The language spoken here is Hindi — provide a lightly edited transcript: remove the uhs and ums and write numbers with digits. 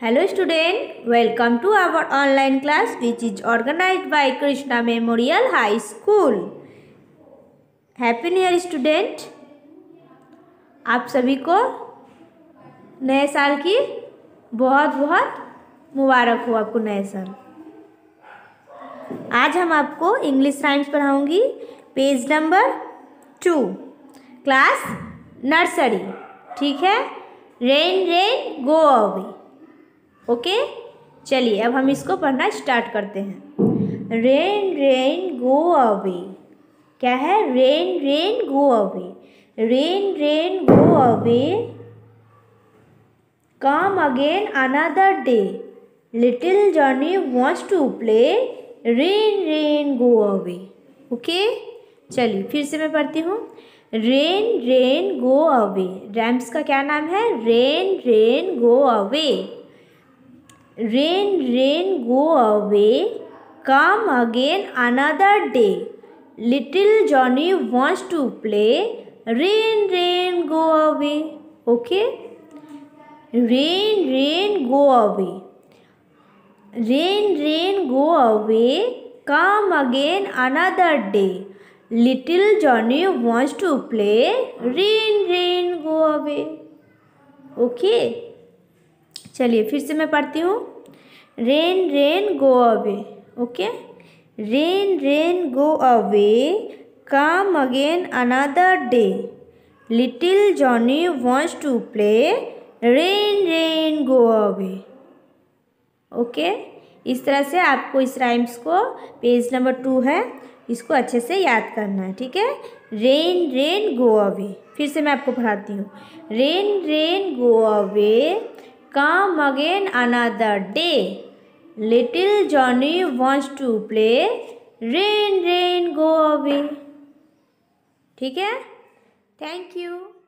Hello student, welcome to our online class which is organized by Krishna Memorial High School. Happy New Year student. आप सभी को नए साल की बहुत बहुत मुबारक हो आपको नए साल। आज हम आपको इंग्लिश राइम्स पढ़ाऊंगी पेज नंबर 2 क्लास नर्सरी। ठीक है, rain rain go away. Okay, चलिए अब हम इसको पढ़ना स्टार्ट करते हैं। रेन रेन गो अवे क्या है? Rain rain go away, rain rain go away, come again another day, little Johnny wants to play, rain rain go away. Okay, चलिए फिर से मैं पढ़ती हूँ। Rain rain go away, rhymes का क्या नाम है? Rain rain go away, rain rain go away, come again another day, little Johnny wants to play, rain rain go away. Okay, rain rain go away, rain rain go away, come again another day, little Johnny wants to play, rain rain go away. Okay, चलिए फिर से मैं पढ़ती हूँ। Rain rain go away. Okay, rain rain go away, come again another day, little Johnny wants to play, rain rain go away. Okay, इस तरह से आपको इस राइम्स को पेज नंबर 2 है, इसको अच्छे से याद करना है। ठीक है, रेन रेन गो अवे। फिर से मैं आपको पढ़ाती हूँ। Rain rain go away, come again another day, little Johnny wants to play, rain rain go away. ठीक है, थैंक यू।